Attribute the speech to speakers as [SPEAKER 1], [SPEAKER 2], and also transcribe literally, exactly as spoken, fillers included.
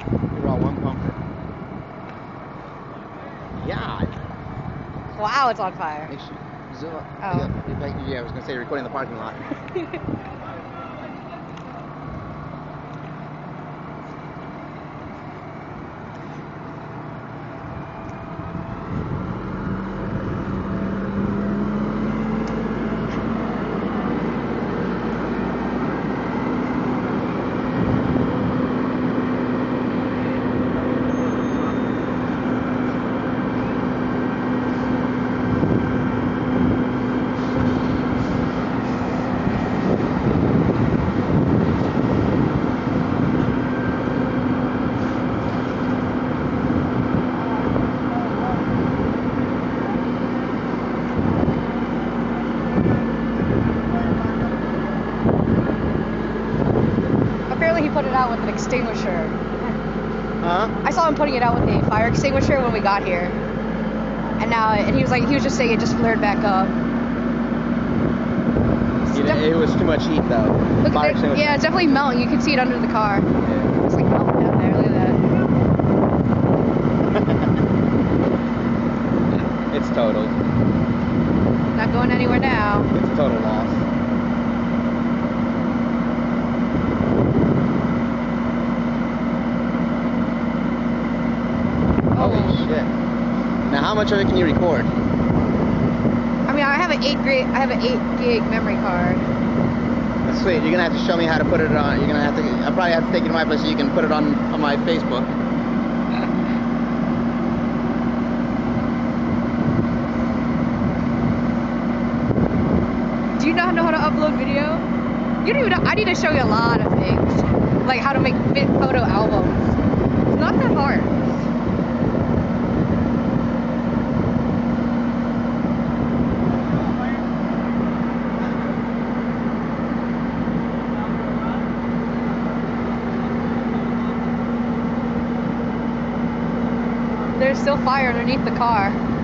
[SPEAKER 1] You're all one pumper. Yeah.
[SPEAKER 2] Wow, it's on fire.
[SPEAKER 1] Make sure zoom up.
[SPEAKER 2] Oh.
[SPEAKER 1] Yeah, yeah, I was gonna say recording the parking lot.
[SPEAKER 2] Apparently he put it out with an extinguisher.
[SPEAKER 1] Huh?
[SPEAKER 2] I saw him putting it out with a fire extinguisher when we got here. And now, and he was like, he was just saying it just flared back up.
[SPEAKER 1] You know, it was too much heat though.
[SPEAKER 2] Look,
[SPEAKER 1] Fire
[SPEAKER 2] there,
[SPEAKER 1] extinguisher.
[SPEAKER 2] yeah, it's definitely melting. You can see it under the car.
[SPEAKER 1] Yeah.
[SPEAKER 2] It's like melting down there. Look at that.
[SPEAKER 1] It's total.
[SPEAKER 2] Not going anywhere now.
[SPEAKER 1] It's a total loss.
[SPEAKER 2] Oh.
[SPEAKER 1] Holy shit. Now how much of it can you record?
[SPEAKER 2] I mean, I have an eight gig, I have an eight gig memory card.
[SPEAKER 1] That's sweet. You're gonna have to show me how to put it on. You're gonna have to. I'll probably have to take you to my place so you can put it on on my Facebook.
[SPEAKER 2] Do you not know how to upload video? You don't even know. I need to show you a lot of things, like how to make fit photo albums. It's not that hard. There's still fire underneath the car.